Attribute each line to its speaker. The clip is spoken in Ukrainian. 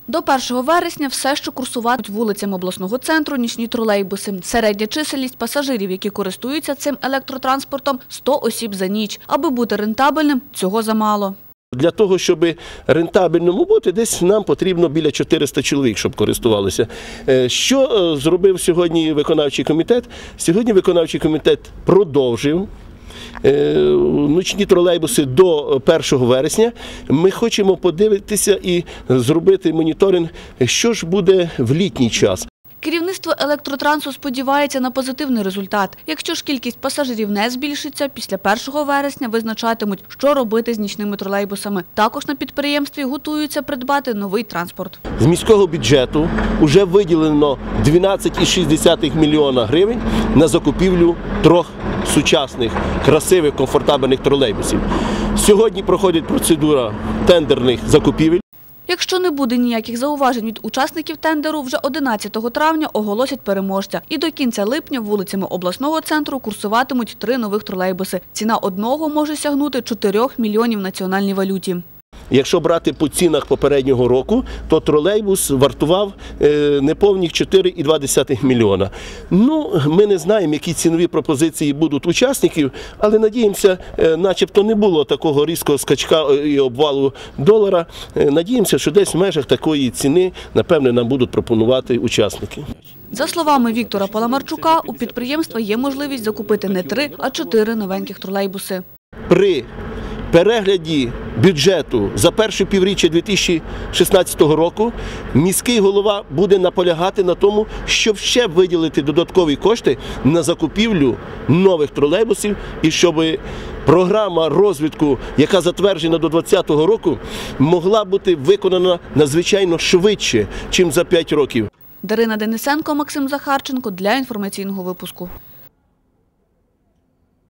Speaker 1: До 1 вересня все ще курсуватимуть вулицями обласного центру нічні тролейбуси. Середня чисельність пасажирів, які користуються цим електротранспортом – 100 осіб за ніч. Аби бути рентабельним, цього замало.
Speaker 2: Для того, щоб рентабельному бути, десь нам потрібно біля 400 чоловік, щоб користувалися. Що зробив сьогодні виконавчий комітет? Сьогодні виконавчий комітет продовжив нічні тролейбуси до 1 вересня. Ми хочемо подивитися і зробити моніторинг, що ж буде в літній час.
Speaker 1: Керівництво електротрансу сподівається на позитивний результат. Якщо ж кількість пасажирів не збільшиться, після 1 вересня визначатимуть, що робити з нічними тролейбусами. Також на підприємстві готуються придбати новий транспорт.
Speaker 2: З міського бюджету вже виділено 12,6 мільйона гривень на закупівлю 3 сучасних, красивих, комфортабельних тролейбусів. Сьогодні проходить процедура тендерних закупівель.
Speaker 1: Якщо не буде ніяких зауважень від учасників тендеру, вже 11 травня оголосять переможця. І до кінця липня вулицями обласного центру курсуватимуть 3 нових тролейбуси. Ціна одного може сягнути 4 мільйонів в національній валюті.
Speaker 2: Якщо брати по цінах попереднього року, то тролейбус вартував неповних 4,2 мільйона. Ми не знаємо, які цінові пропозиції будуть учасників, але надіємося, начебто не було такого різкого скачка і обвалу долара. Надіємося, що десь в межах такої ціни, напевне, нам будуть пропонувати учасники.
Speaker 1: За словами Віктора Паламарчука, у підприємства є можливість закупити не 3, а 4 новеньких тролейбуси.
Speaker 2: При перегляді бюджету за перше півріччя 2016 року міський голова буде наполягати на тому, щоб ще виділити додаткові кошти на закупівлю нових тролейбусів і щоб програма розвитку, яка затверджена до 2020 року, могла бути виконана надзвичайно швидше, ніж за 5 років.
Speaker 1: Дарина Денисенко, Максим Захарченко для інформаційного випуску.